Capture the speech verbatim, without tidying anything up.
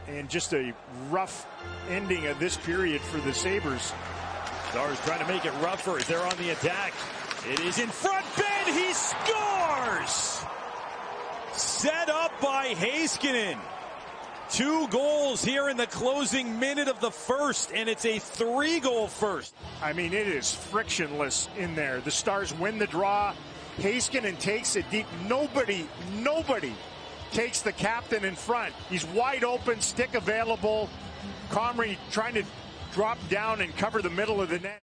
and just a rough ending of this period for the Sabres. Stars trying to make it rougher as they're on the attack. It is in front. Ben, he scores! Set up by Heiskanen. Two goals here in the closing minute of the first, and it's a three-goal first. I mean, it is frictionless in there. The Stars win the draw. Heiskanen takes it deep. Nobody, nobody takes the captain in front. He's wide open, stick available. Comrie trying to drop down and cover the middle of the net.